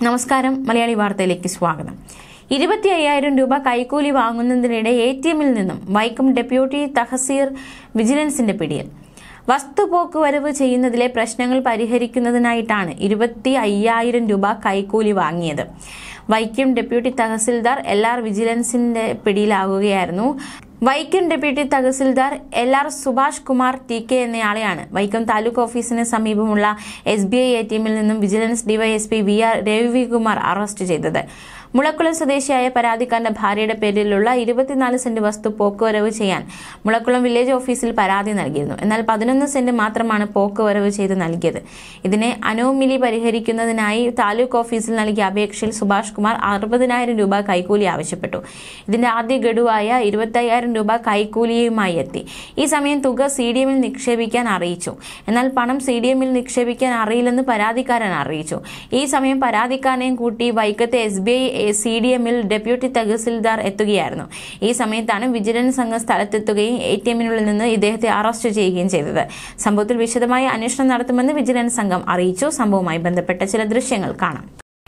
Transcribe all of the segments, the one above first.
നമസ്കാരം, മലയാളി വാർത്തയിലേക്ക് സ്വാഗതം. 25,000 രൂപ കൈക്കൂലി വാങ്ങുന്നതിനിടെ ATMിൽ നിന്നും വൈക്കം ഡെപ്യൂട്ടി തഹസീർ വിജിലൻസിന്റെ പിടിയിൽ. വസ്തുപോക്കുവരവ് ചെയ്യുന്നതിലെ പ്രശ്നങ്ങൾ പരിഹരിക്കുന്നതിനായിട്ടാണ് 25,000 രൂപ കൈക്കൂലി വാങ്ങിയത്. വൈക്കം ഡെപ്യൂട്ടി തഹസിൽദാർ LR വിജിലൻസിന്റെ പിടിയിലാകുകയായിരുന്നു. Vaikom deputy tahsildar LR Subhash Kumar TK എന്നയാളെയാണ് വൈക്കം താലൂക്ക് ഓഫീസിന് സമീപമുള്ള SBI ATMിൽ നിന്നും vigilance DYSP VR Ravikumar arrest ചെയ്തത്. മുളക്കുളം സ്വദേശിയായ പരാതിക്കാരന്റെ ഭാര്യയുടെ പേരിലുള്ള 24 സെന്റ് വസ്തു പോക്കുവരവ് ചെയ്യാൻ മുളക്കുളം വില്ലേജ് ഓഫീസിൽ പരാതി നൽകിയിരുന്നു. എന്നാൽ 11 സെന്റ് മാത്രമാണ് പോക്കുവരവ് ചെയ്ത് നൽകിയത്. ഇതിനെ അനോമലി പരിഹരിക്കുന്നതിനായി താലൂക്ക് ഓഫീസിൽ നൽകിയ അപേക്ഷയിൽ സുഭാഷ് കുമാർ 60,000 രൂപ കൈക്കൂലി ആവശ്യപ്പെട്ടു. ഇതിന്റെ ആദ്യ ഗഡുവായ 25,000 രൂപ കൈക്കൂലിയുമായി എത്തി. ഈ സമയം തുക CDMൽ നിക്ഷേപിക്കാൻ അറിയിച്ചു. എന്നാൽ പണം CDMൽ നിക്ഷേപിക്കാൻ അറിയില്ലെന്ന് പരാതിക്കാരൻ അറിയിച്ചു. ഈ സമയം പരാതിക്കാരനെയും കൂട്ടി വൈക്കത്തെ SBI CDMൽ ഡെപ്യൂട്ടി തഹസിൽദാർ എത്തുകയായിരുന്നു. ഈ സമയത്താണ് വിജിലൻസ് സംഘം സ്ഥലത്തെത്തുകയും ATMനുള്ളിൽ നിന്ന് ഇദ്ദേഹത്തെ അറസ്റ്റ് ചെയ്യുകയും ചെയ്തത്. സംഭവത്തിൽ വിശദമായ അന്വേഷണം നടത്തുമെന്ന് വിജിലൻസ് സംഘം അറിയിച്ചു. സംഭവവുമായി ബന്ധപ്പെട്ട ചില ദൃശ്യങ്ങൾ കാണാം.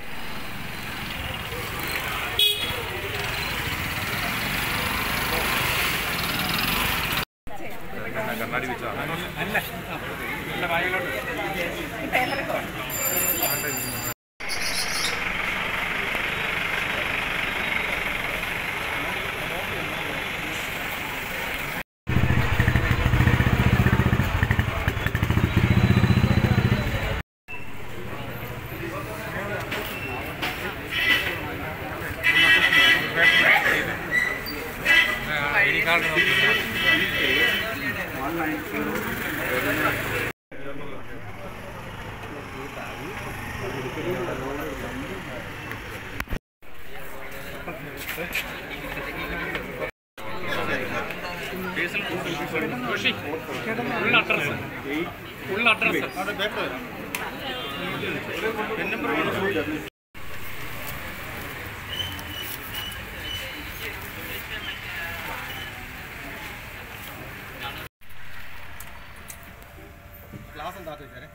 ക്ലാസ് എന്താ ചോദിച്ചാലേ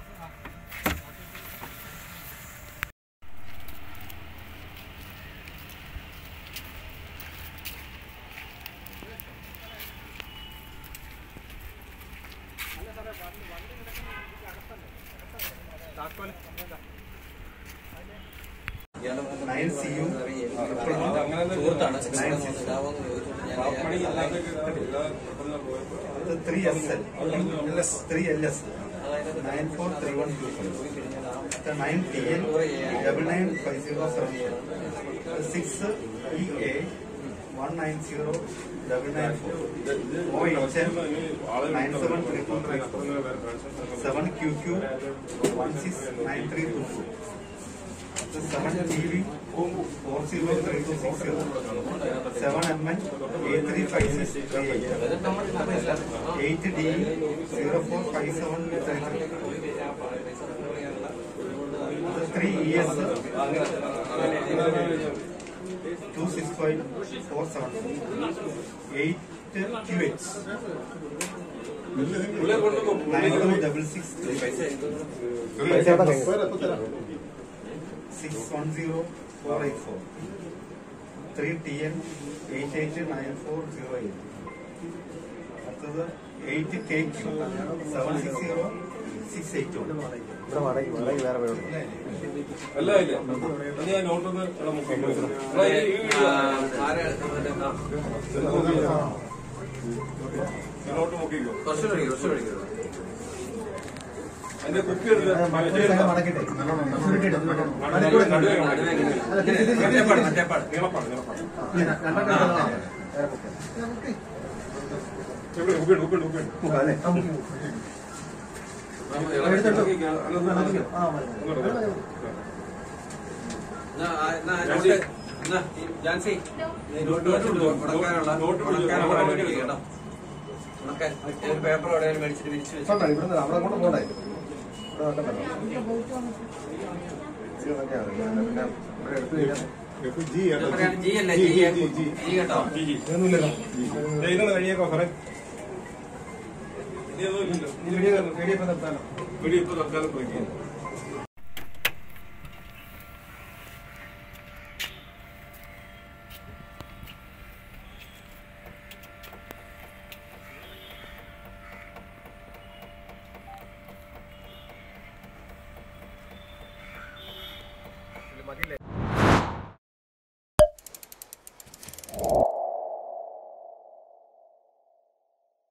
പേപ്പർ മേടിച്ചിട്ട് വീഡിയോ തൽക്കാലം പോയി